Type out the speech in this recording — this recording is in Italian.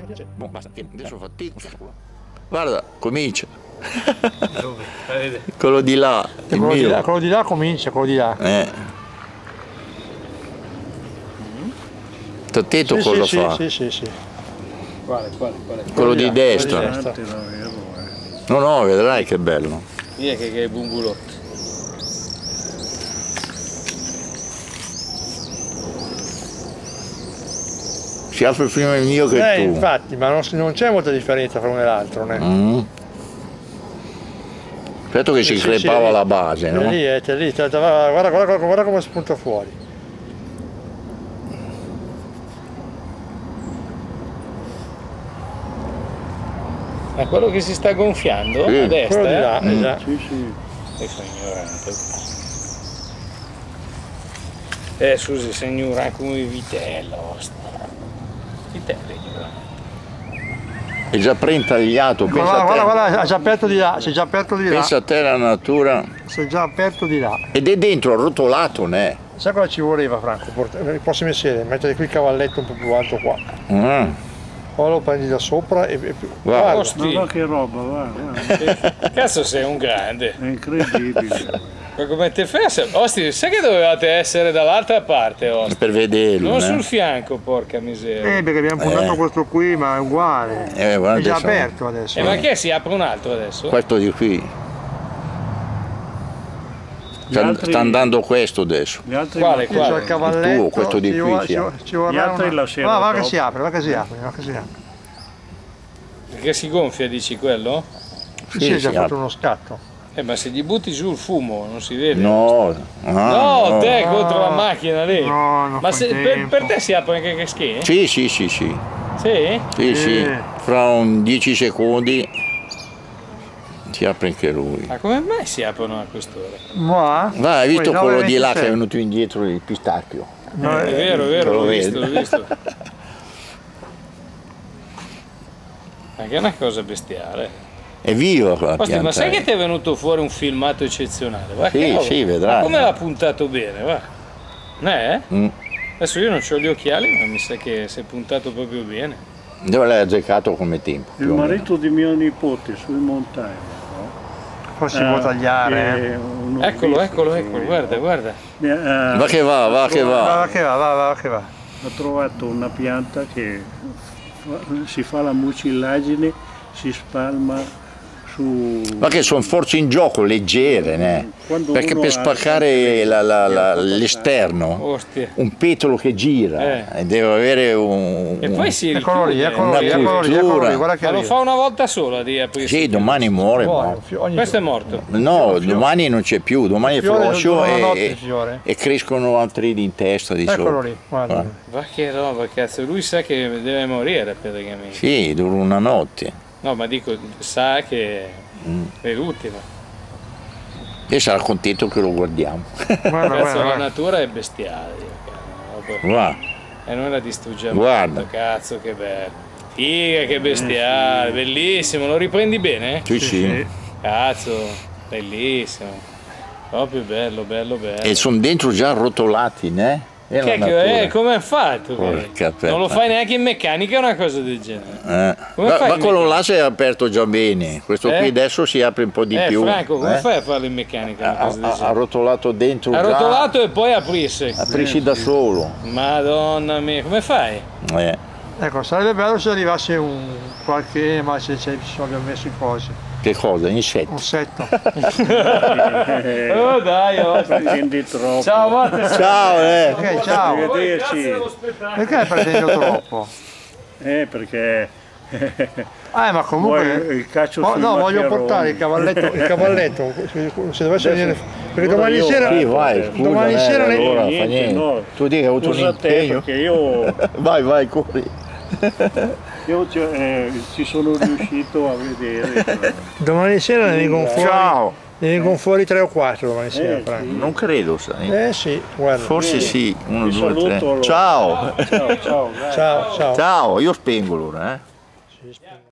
Boh, basta, adesso fa tic. Guarda, comincia. Dove? Vedete? Quello di là, il mio. Quello di là comincia, quello di là. T'ho detto cosa fa? Sì. Quale? Quello di destra. No, no, vedrai che bello. Via che è bumbulotto. Si apre prima il mio che tu. Infatti, ma non c'è molta differenza tra uno e l'altro, né? Aspetta che si crepava la base, no? C'è lì, guarda come spunta fuori. Ma quello che si sta gonfiando a destra? Quello di là, esatto. Sì. E sono ignorante. Scusi, sei ignorante come vitello. Vitello è ignorante. È già preintagliato, Guarda, ha già aperto di là, si è già aperto di là. Pensa a te la natura. Si è già aperto di là. Ed è dentro arrotolato, ne? Sai cosa ci voleva, Franco? Le prossime sere, mettere qui il cavalletto un po' più alto qua. Poi lo prendi da sopra e più. Guarda. Ma che roba, guarda. Cazzo, sei un grande. È incredibile. Ma come te fai? Osti, sai che dovevate essere dall'altra parte, Osti? Per vederlo. Non sul fianco, porca miseria. Perché abbiamo puntato questo qui, ma è uguale. È già aperto adesso. Ma che si apre un altro adesso? Questo di qui. Sta andando questo adesso. Quale? C'è il cavalletto. Il tuo, questo di qui. Ci vorrà va che si apre, va che si apre. Perché si gonfia, dici quello? Sì, ha già fatto uno scatto. Ma se gli butti giù il fumo non si vede. No, te contro la macchina lì. No, ma per te si apre anche che schiena? Sì. Sì. Fra un 10 secondi si apre anche lui. Ma come mai si aprono a quest'ora? Ma? Hai visto quello di là che è venuto indietro il pistacchio? No, è vero, l'ho visto. Ma che è una cosa bestiale. È viva quella pianta. Ma sai che ti è venuto fuori un filmato eccezionale? Va, sì, vedrai. Ma come l'ha puntato bene, va? Adesso io non ho gli occhiali, ma mi sa che si è puntato proprio bene. Dove l'hai azzeccato come tempo? Il marito di mio nipote sui montagni, no? Poi si può tagliare. Eccolo, guarda. Va che va. Ha trovato una pianta che si fa la mucillagine, si spalma su... Ma che sono forze in gioco leggere, ne? Perché per spaccare l'esterno, un petalo che gira, deve avere e poi si eccolo lì, cultura. Ma lo fa una volta sola di aprirsi. Sì, domani muore. Questo è morto. No, domani non c'è più, domani è floscio e crescono altri in testa di sopra. Eccolo lì, guarda. Ma che roba, cazzo, lui sa che deve morire praticamente. Sì, dura una notte. No, ma dico, sa che è l'ultima. E sarà contento che lo guardiamo. La natura è bestiale. E noi la distruggiamo. Guarda. Cazzo, che bello. Figa, che bestiale, bellissimo. Lo riprendi bene? Sì. Cazzo, bellissimo. Proprio bello. E sono dentro già arrotolati, ne? Come hai fatto? Non lo fai neanche in meccanica una cosa del genere. Ma quello là si è aperto già bene, questo qui adesso si apre un po' di più. Franco, come fai a farlo in meccanica una cosa del genere? Arrotolato dentro già. Arrotolato e poi aprirsi. Aprirsi da solo. Madonna mia, come fai? Ecco, sarebbe bello se arrivasse qualche, ma se ci abbiamo messo i cosi. Che cosa? Insetti? Un setto. Oh dai, pretendi troppo. Ciao, Matte. Ciao, Ok, ciao. Arrivederci. Perché pretendo troppo? Perché... ma comunque... il caccio sui voglio maccheroni. portare il cavalletto, se dovesse venire... Perché domani sera... Sì, vai, scusa, domani sera... allora, fa niente. No. Tu dici che hai avuto un impegno? Perché io... Vai, corri. Io ci sono riuscito a vedere. Domani sera ne vengono fuori. Ciao! Ne vengono fuuri 3 o 4 domani sera, Franco. Sì. Non credo, sai. Sì, guarda. Forse sì, 1, 2, 3. Allora. Ciao! Ciao. Ciao. Ciao, io spengo l'ora,